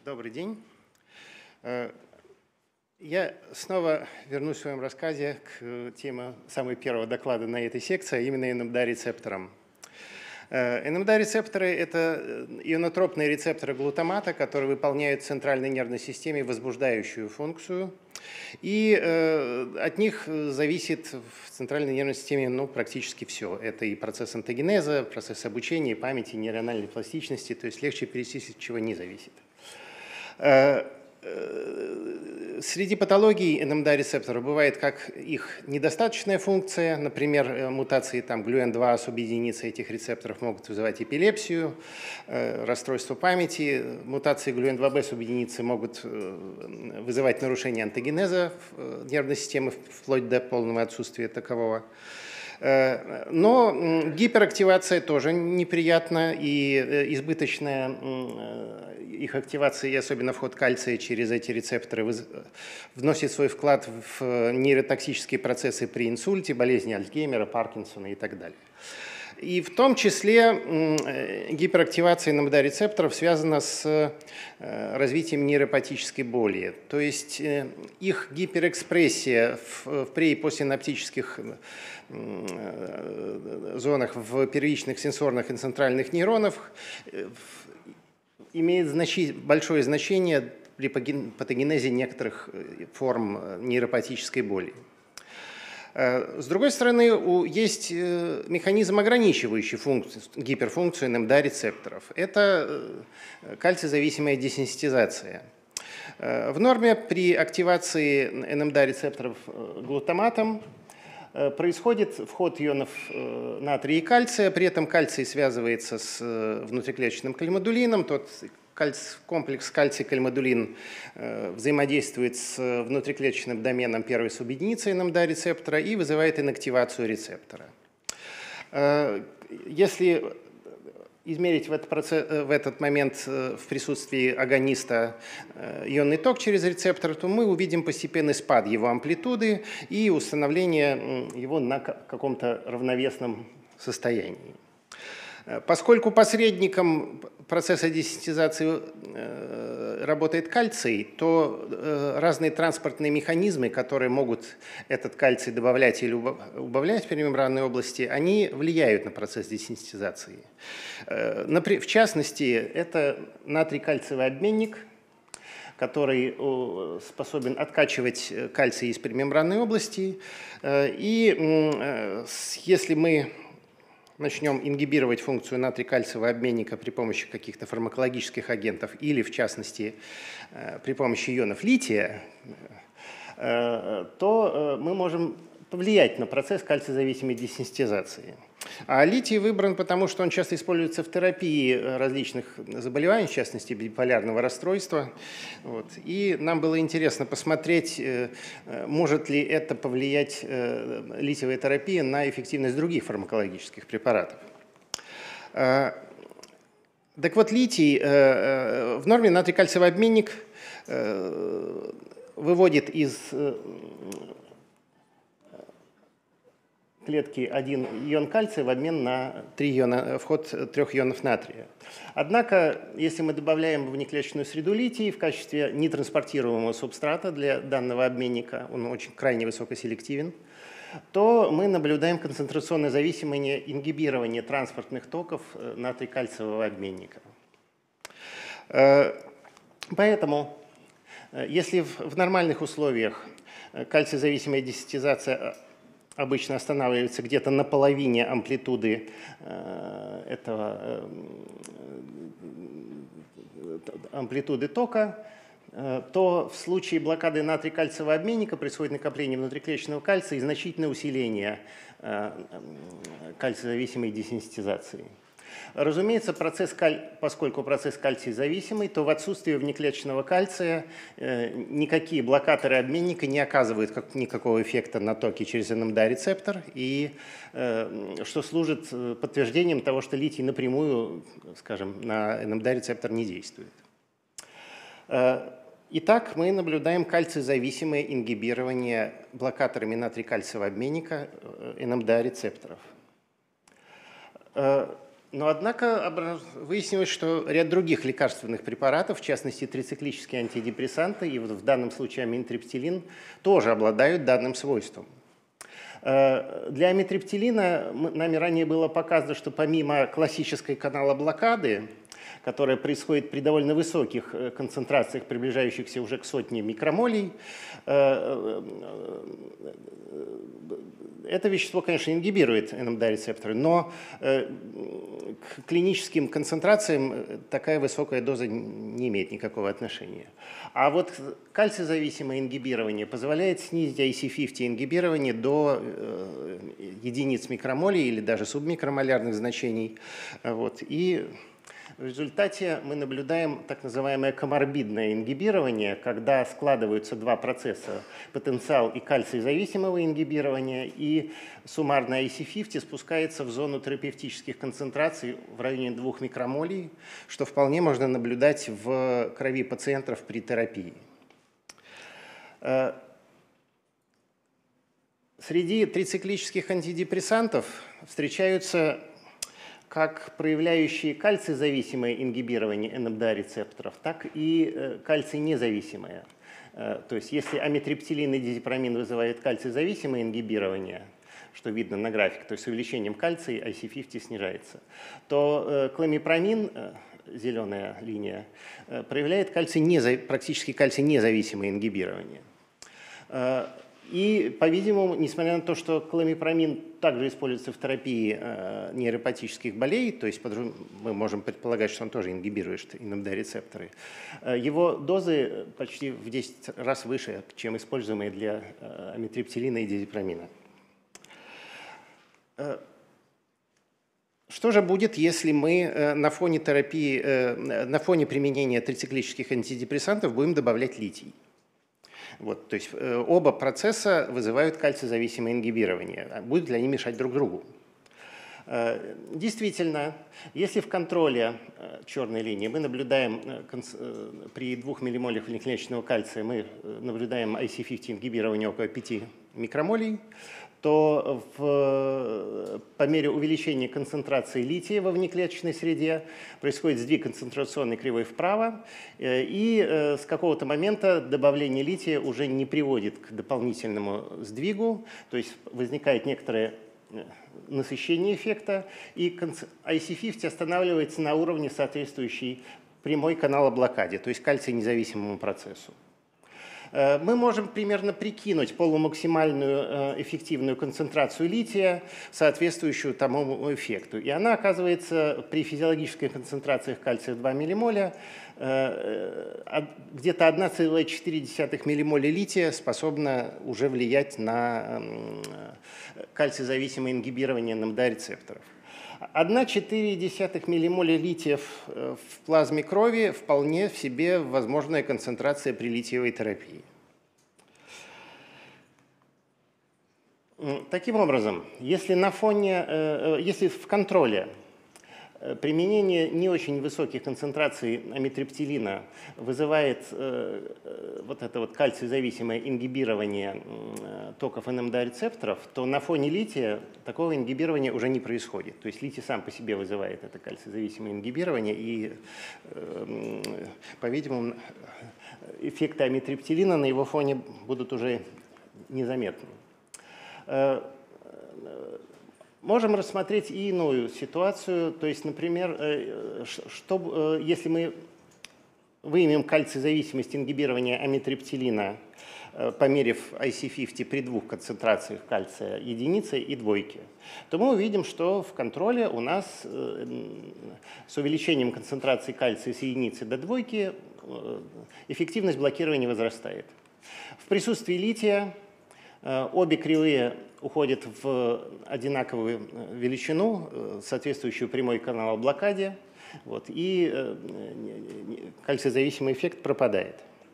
Добрый день. Я снова вернусь в своем рассказе к теме самого первого доклада на этой секции, а именно НМДА-рецепторам. НМДА-рецепторы – это ионотропные рецепторы глутамата, которые выполняют в центральной нервной системе возбуждающую функцию. И от них зависит в центральной нервной системе практически все. Это и процесс онтогенеза, процесс обучения, памяти, нейрональной пластичности, то есть легче перечислить, от чего не зависит. Среди патологий НМДА-рецепторов бывает как их недостаточная функция, например, мутации GLUN2 субъединицы этих рецепторов могут вызывать эпилепсию, расстройство памяти, мутации GLUN2B субъединицы могут вызывать нарушение онтогенеза нервной системы вплоть до полного отсутствия такового. Но гиперактивация тоже неприятна, и избыточная их активация, и особенно вход кальция через эти рецепторы, вносит свой вклад в нейротоксические процессы при инсульте, болезни Альцгеймера, Паркинсона и так далее. И в том числе гиперактивация НМДА-рецепторов связана с развитием нейропатической боли. То есть их гиперэкспрессия в пре- и посtsинаптических зонах в первичных сенсорных и центральных нейронах имеет большое значение при патогенезе некоторых форм нейропатической боли. С другой стороны, есть механизм, ограничивающий гиперфункцию НМДА-рецепторов. Это кальций-зависимая десенситизация. В норме при активации НМДА-рецепторов глутаматом происходит вход ионов натрия и кальция, при этом кальций связывается с внутриклеточным кальмодулином, тот комплекс кальций-кальмодулин взаимодействует с внутриклеточным доменом первой субъединицы НМДА-рецептора и вызывает инактивацию рецептора. Если измерить в этот момент в присутствии агониста ионный ток через рецептор, то мы увидим постепенный спад его амплитуды и установление его на каком-то равновесном состоянии. Поскольку посредником процесса десенситизации работает кальций, то разные транспортные механизмы, которые могут этот кальций добавлять или убавлять в перемембранной области, они влияют на процесс десенситизации. В частности, это натрий-кальциевый обменник, который способен откачивать кальций из перемембранной области. И если мы начнем ингибировать функцию натрий-кальциевого обменника при помощи каких-то фармакологических агентов или, в частности, при помощи ионов лития, то мы можем повлиять на процесс кальций-зависимой десенситизации. А литий выбран потому, что он часто используется в терапии различных заболеваний, в частности, биполярного расстройства. И нам было интересно посмотреть, может ли это повлиять, литиевая терапия, на эффективность других фармакологических препаратов. Так вот, литий в норме натрий-кальциевый обменник выводит из клетки один ион кальция в обмен на вход 3 ионов натрия. Однако, если мы добавляем в внеклеточную среду литий в качестве нетранспортируемого субстрата для данного обменника, он очень крайне высокоселективен, то мы наблюдаем концентрационно зависимое ингибирование транспортных токов натрий-кальциевого обменника. Поэтому, если в нормальных условиях кальций-зависимая десенситизация обычно останавливается где-то на половине амплитуды амплитуды тока, то в случае блокады натрий-кальциевого обменника происходит накопление внутриклеточного кальция и значительное усиление кальций-зависимой десенситизации. Разумеется, поскольку процесс кальций-зависимый, то в отсутствии внеклеточного кальция никакие блокаторы обменника не оказывают никакого эффекта на токи через НМДА-рецептор, и что служит подтверждением того, что литий напрямую, скажем, на НМДА-рецептор не действует. Итак, мы наблюдаем кальций-зависимое ингибирование блокаторами натрий-кальциевого обменника НМДА-рецепторов. Но, однако, выяснилось, что ряд других лекарственных препаратов, в частности, трициклические антидепрессанты, и в данном случае амитриптилин, тоже обладают данным свойством. Для амитриптилина нами ранее было показано, что помимо классической каналоблокады, которая происходит при довольно высоких концентрациях, приближающихся уже к сотне микромолей, это вещество, конечно, ингибирует НМДА-рецепторы, но к клиническим концентрациям такая высокая доза не имеет никакого отношения. А вот кальций-зависимое ингибирование позволяет снизить IC50 ингибирование до единиц микромолей или даже субмикромолярных значений. Вот. И в результате мы наблюдаем так называемое коморбидное ингибирование, когда складываются два процесса – потенциал и кальций-зависимого ингибирования, и суммарно IC50 спускается в зону терапевтических концентраций в районе 2 микромолей, что вполне можно наблюдать в крови пациентов при терапии. Среди трициклических антидепрессантов встречаются как проявляющие кальций-зависимое ингибирование НМДА-рецепторов, так и кальций-независимое. То есть если амитриптилин и дизипромин вызывают кальций-зависимое ингибирование, что видно на графике, то есть с увеличением кальция IC50 снижается, то кломипромин, зеленая линия, проявляет практически кальций-независимое ингибирование. И, по-видимому, несмотря на то, что кломипромин также используется в терапии нейропатических болей, то есть мы можем предполагать, что он тоже ингибирует НМДА-рецепторы, его дозы почти в 10 раз выше, чем используемые для амитриптилина и дизипромина. Что же будет, если мы на фоне применения трициклических антидепрессантов будем добавлять литий? Вот, то есть оба процесса вызывают кальций-зависимое ингибирование. Будут ли они мешать друг другу? Действительно, если в контроле черной линии мы наблюдаем при 2 миллимолях внеклеточного кальция мы наблюдаем IC50 ингибирование около 5 микромолей, то по мере увеличения концентрации лития во внеклеточной среде происходит сдвиг концентрационной кривой вправо, и с какого-то момента добавление лития уже не приводит к дополнительному сдвигу, то есть возникает некоторое насыщение эффекта, и IC50 останавливается на уровне, соответствующей прямой каналоблокаде, то есть кальций-независимому процессу. Мы можем примерно прикинуть полумаксимальную эффективную концентрацию лития, соответствующую тому эффекту. И она оказывается при физиологических концентрациях кальция в 2 миллимоля, где-то 1,4 миллимоля лития способна уже влиять на кальций-зависимое ингибирование НМДА-рецепторов. 1,4 миллимоля лития в плазме крови вполне в себе возможная концентрация при литиевой терапии. Таким образом, если в контроле применение не очень высоких концентраций амитриптилина вызывает вот это вот кальций-зависимое ингибирование токов НМДА-рецепторов, то на фоне лития такого ингибирования уже не происходит. То есть литий сам по себе вызывает это кальций-зависимое ингибирование, и, по-видимому, эффекты амитриптилина на его фоне будут уже незаметны. Можем рассмотреть и иную ситуацию, то есть, например, если мы выявим кальций-зависимость ингибирования амитриптилина, померив IC50 при 2 концентрациях кальция единицы и двойки, то мы увидим, что в контроле у нас с увеличением концентрации кальция с единицы до двойки эффективность блокирования возрастает. В присутствии лития обе кривые уходят в одинаковую величину, соответствующую прямой каналоблокаде, вот, и кальций-зависимый эффект пропадает.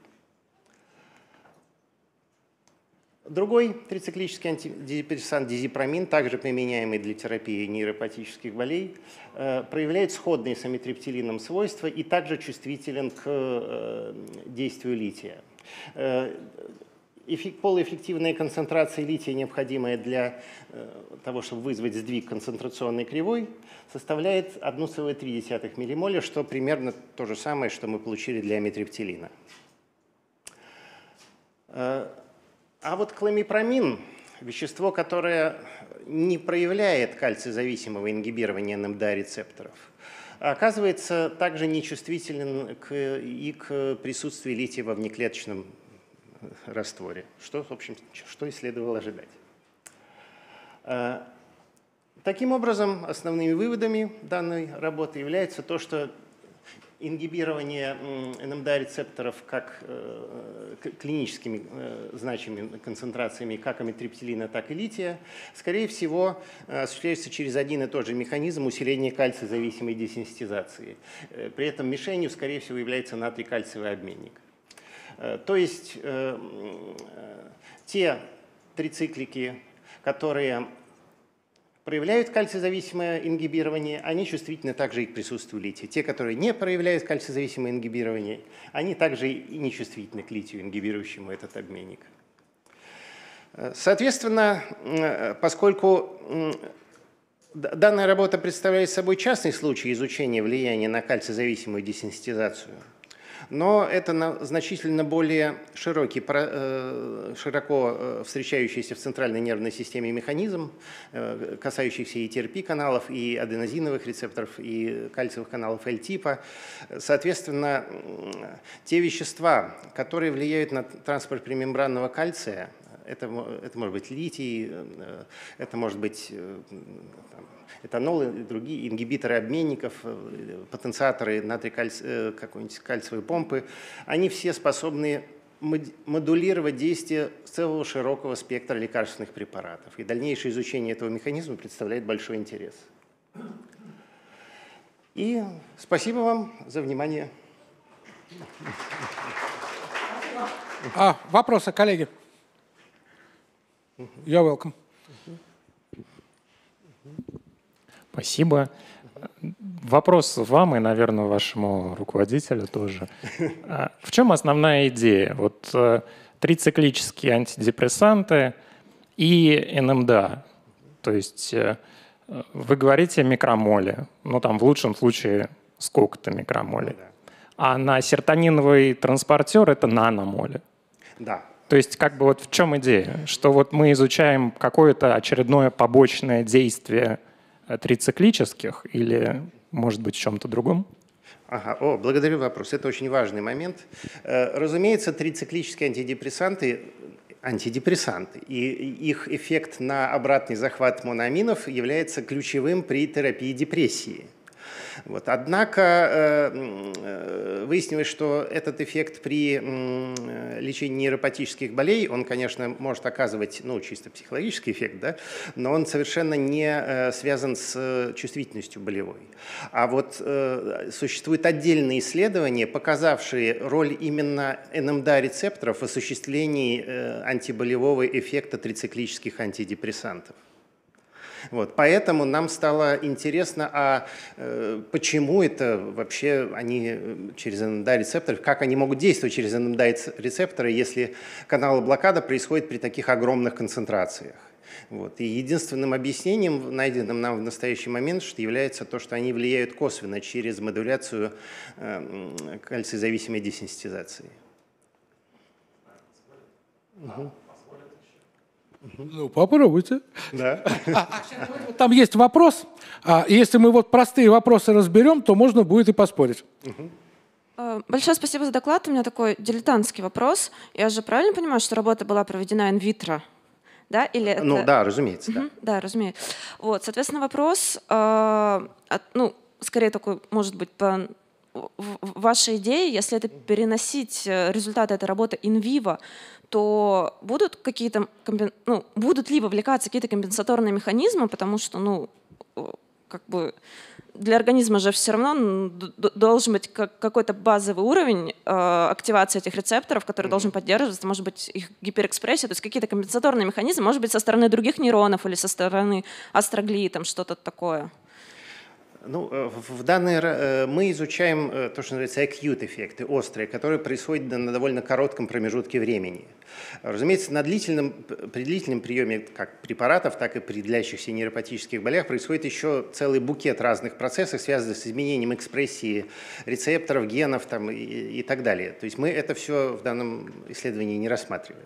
Другой трициклический антидепрессант дизипромин, также применяемый для терапии нейропатических болей, проявляет сходные с амитриптилином свойства и также чувствителен к действию лития. полуэффективная концентрация лития, необходимая для того, чтобы вызвать сдвиг концентрационной кривой, составляет 1,3 миллимоля, что примерно то же самое, что мы получили для амитриптилина. А вот кламипромин, вещество, которое не проявляет кальций-зависимого ингибирования НМДА-рецепторов, оказывается также нечувствителен и к присутствию лития во внеклеточном растворе, что, в общем, что и следовало ожидать. Таким образом, основными выводами данной работы является то, что ингибирование НМДА-рецепторов как клиническими значимыми концентрациями как амитриптилина, так и лития, скорее всего, осуществляется через один и тот же механизм усиления кальций-зависимой десенситизации. При этом мишенью, скорее всего, является натрий-кальциевый обменник. То есть те трициклики, которые проявляют кальций-зависимое ингибирование, они чувствительны также и к присутствию лития. Те, которые не проявляют кальций-зависимое ингибирование, они также и не чувствительны к литию, ингибирующему этот обменник. Соответственно, поскольку данная работа представляет собой частный случай изучения влияния на кальций-зависимую десенситизацию, но это значительно более широко встречающийся в центральной нервной системе механизм, касающийся и ТРП-каналов, и аденозиновых рецепторов, и кальциевых каналов L-типа. Соответственно, те вещества, которые влияют на транспорт премембранного кальция, это может быть литий, это может быть этанол и другие ингибиторы обменников, потенциаторы какой-нибудь кальциевой помпы, они все способны модулировать действие целого широкого спектра лекарственных препаратов. И дальнейшее изучение этого механизма представляет большой интерес. И спасибо вам за внимание. Вопросы, коллеги? You're welcome. Спасибо. Вопрос вам и, наверное, вашему руководителю тоже. В чем основная идея? Вот трициклические антидепрессанты и НМДА. То есть вы говорите микромоле, ну там в лучшем случае сколько-то микромоле. А на серотониновый транспортер это наномоле. Да. То есть как бы вот в чем идея? Что вот мы изучаем какое-то очередное побочное действие трициклических или, может быть, в чем-то другом? Ага. Благодарю за вопрос. Это очень важный момент. Разумеется, трициклические антидепрессанты, и их эффект на обратный захват моноаминов является ключевым при терапии депрессии. Вот. Однако выяснилось, что этот эффект при лечении нейропатических болей, он, конечно, может оказывать чисто психологический эффект, да, но он совершенно не связан с чувствительностью болевой. А вот существуют отдельные исследования, показавшие роль именно НМДА-рецепторов в осуществлении антиболевого эффекта трициклических антидепрессантов. Вот, поэтому нам стало интересно, почему это вообще они через НМДА-рецепторы, как они могут действовать через НМДА-рецепторы, если каналоблокада происходит при таких огромных концентрациях. Вот. И единственным объяснением, найденным нам в настоящий момент, является то, что они влияют косвенно через модуляцию кальций-зависимой десенситизации. Ну, попробуйте. Да. Там есть вопрос. Если мы вот простые вопросы разберем, то можно будет и поспорить. Большое спасибо за доклад. У меня такой дилетантский вопрос. Я же правильно понимаю, что работа была проведена инвитро? Да? Или это... Ну да, разумеется. Да, да, разумеется. Вот, соответственно, вопрос, скорее такой, может быть, по вашей идее, если это переносить результаты этой работы in-vivo, то будут какие-то, будут ли вовлекаться какие-то компенсаторные механизмы, потому что, как бы для организма же все равно должен быть какой-то базовый уровень активации этих рецепторов, который должен поддерживаться, может быть, их гиперэкспрессия, то есть какие-то компенсаторные механизмы, может быть, со стороны других нейронов или со стороны астроглии, там что-то такое. Ну, мы изучаем то, что называется acute эффекты, острые, которые происходят на довольно коротком промежутке времени. Разумеется, при длительном приеме как препаратов, так и при длящихся нейропатических болезнях происходит еще целый букет разных процессов, связанных с изменением экспрессии рецепторов, генов там, и так далее. То есть мы это все в данном исследовании не рассматриваем.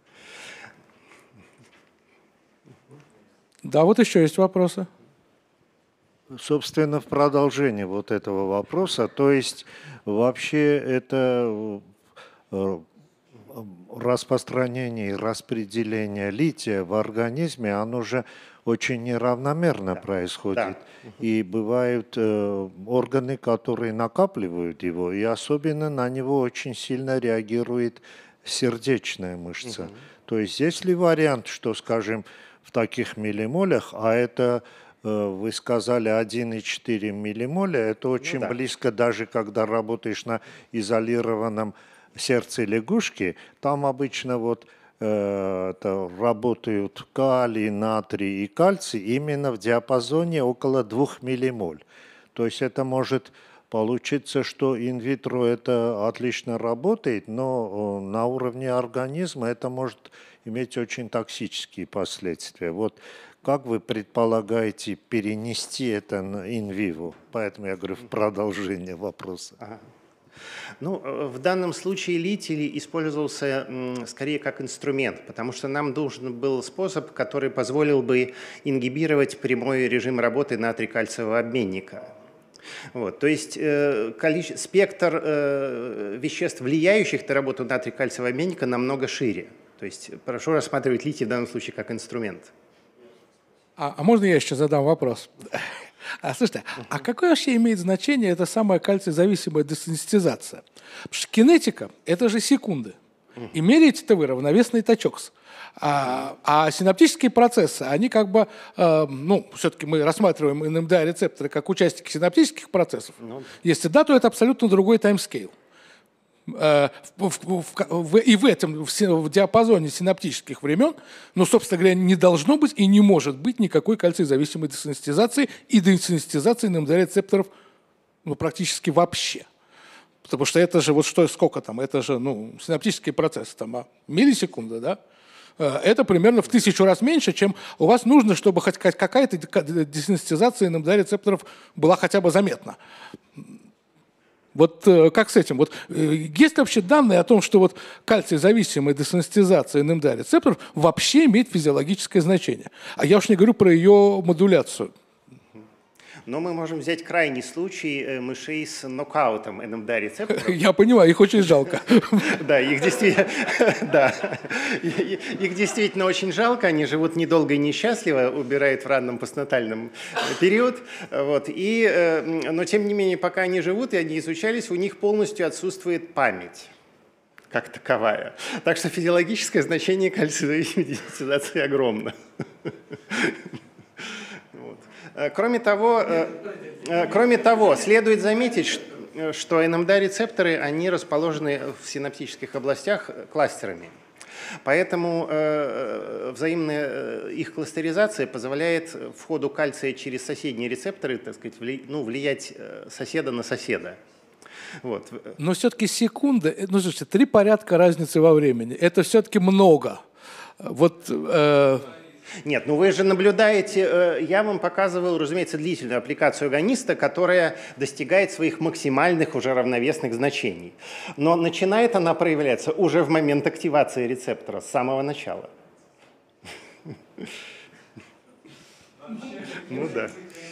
Да, вот еще есть вопросы. Собственно, в продолжение вот этого вопроса, то есть вообще это распространение и распределение лития в организме, оно же очень неравномерно происходит. Да. И бывают органы, которые накапливают его, и особенно на него очень сильно реагирует сердечная мышца. То есть есть ли вариант, что, скажем, в таких миллимолях, а это... Вы сказали 1,4 миллимоля, это очень близко, даже когда работаешь на изолированном сердце лягушки, там обычно вот работают калий, натрий и кальций именно в диапазоне около 2 миллимоль. То есть это может получиться, что инвитро это отлично работает, но на уровне организма это может иметь очень токсические последствия. Вот как вы предполагаете перенести это инвиво? Поэтому я говорю в продолжение вопроса. Ага. Ну, в данном случае литий использовался скорее как инструмент, потому что нам нужен был способ, который позволил бы ингибировать прямой режим работы натрий-кальциевого обменника. Вот, то есть спектр веществ, влияющих на работу натрий-кальциевого обменника, намного шире. То есть прошу рассматривать литий в данном случае как инструмент. А можно я еще задам вопрос? Слушайте, а какое вообще имеет значение эта самая кальций-зависимая десенситизация? Потому что кинетика – это же секунды. И меряете-то вы равновесный точокс. А синаптические процессы, они как бы, все-таки мы рассматриваем НМДА-рецепторы как участники синаптических процессов. Если да, то это абсолютно другой таймскейл. И в этом в диапазоне синаптических времен, собственно говоря, не должно быть и не может быть никакой кальций-зависимой десенситизации и десенситизации НМДА-рецепторов практически вообще. Потому что это же, сколько там, это же синаптические процессы, миллисекунды, да? Это примерно в 1000 раз меньше, чем у вас нужно, чтобы хоть какая-то десенситизация НМДА-рецепторов была хотя бы заметна. Вот как с этим? Есть ли вообще данные о том, что кальций-зависимая десенситизация НМДА-рецепторов вообще имеет физиологическое значение? А я уж не говорю про ее модуляцию. Но мы можем взять крайний случай мышей с нокаутом НМДА-рецепторов. Я понимаю, их очень жалко. Да, их действительно очень жалко. Они живут недолго и несчастливо, убирают в раннем постнатальном период. Но тем не менее, пока они живут и они изучались, у них полностью отсутствует память как таковая. Так что физиологическое значение кальций-зависимой десенситизации огромно. Кроме того, следует заметить, что НМДА-рецепторы, они расположены в синаптических областях кластерами. Поэтому взаимная их кластеризация позволяет входу кальция через соседние рецепторы, так сказать, влиять соседа на соседа. Вот. Но все-таки секунды, слушайте, 3 порядка разницы во времени, это все-таки много. Нет, вы же наблюдаете, я вам показывал, разумеется, длительную аппликацию агониста, которая достигает своих максимальных уже равновесных значений. Но начинает она проявляться уже в момент активации рецептора, с самого начала. Ну да.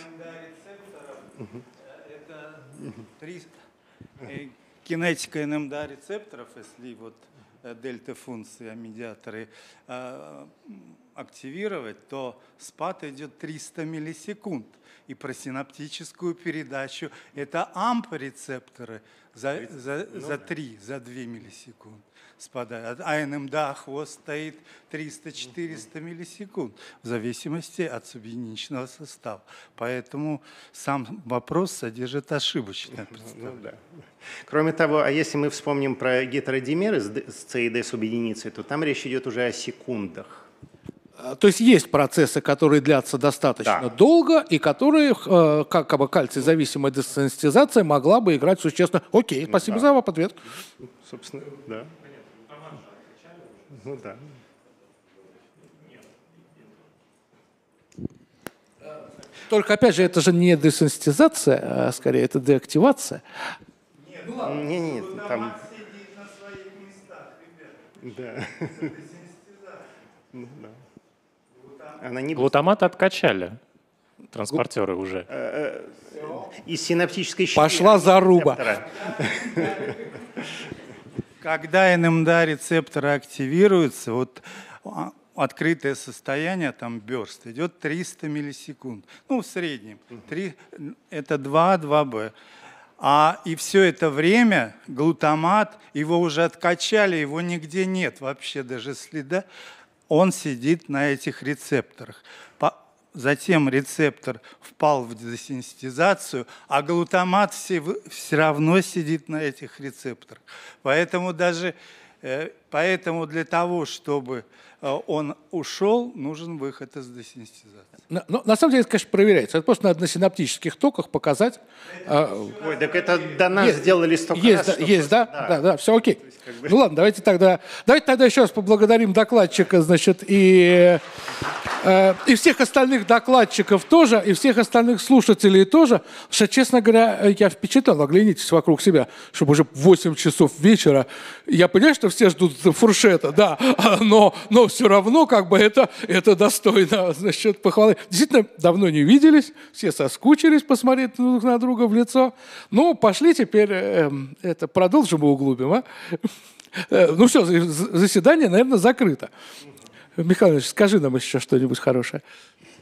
Кинетика НМДА-рецепторов, если дельта-функции, медиаторы активировать, то спад идет 300 миллисекунд. И про синаптическую передачу это АМП-рецепторы за 2 миллисекунд спадают. А НМДА хвост стоит 300-400 миллисекунд в зависимости от субъединичного состава. Поэтому сам вопрос содержит ошибочное представление. Кроме того, а если мы вспомним про гетеродимеры с С и Д субъединицей, то там речь идет уже о секундах. То есть есть процессы, которые длятся достаточно долго, и которые, как бы кальций-зависимая десенситизация могла бы играть существенно. Окей, спасибо за ответ. Собственно, да. Ну да. Только, опять же, это же не десенситизация, а скорее это деактивация. Не, там... Да. Она не... Глутамат откачали транспортеры уже. Из синаптической щели. Пошла заруба. Когда НМДА-рецепторы активируются, вот открытое состояние, там бёрст, идет 300 миллисекунд. Ну, в среднем. Это 2Б. И все это время глутамат, его уже откачали, его нигде нет вообще даже следа. Он сидит на этих рецепторах. Затем рецептор впал в десенситизацию, а глутамат все равно сидит на этих рецепторах. Поэтому для того, чтобы он ушел, нужен выход из десенситизации. Но, на самом деле это, конечно, проверяется. Это просто надо на синаптических токах показать. Ой, так это до нас сделали столько раз. Есть, да, все окей. Ну ладно, давайте тогда еще раз поблагодарим докладчика, значит, и всех остальных докладчиков тоже, и всех остальных слушателей тоже. Что, честно говоря, я впечатлен. Оглянитесь вокруг себя, чтобы уже 8 часов вечера. Я понимаю, что все ждут фуршета, да, но все равно как бы это достойно, значит, похвалы. Действительно, давно не виделись, все соскучились посмотреть друг на друга в лицо. Ну, пошли теперь продолжим и углубим, а? Ну все, заседание, наверное, закрыто. Михаил Ильич, скажи нам еще что-нибудь хорошее.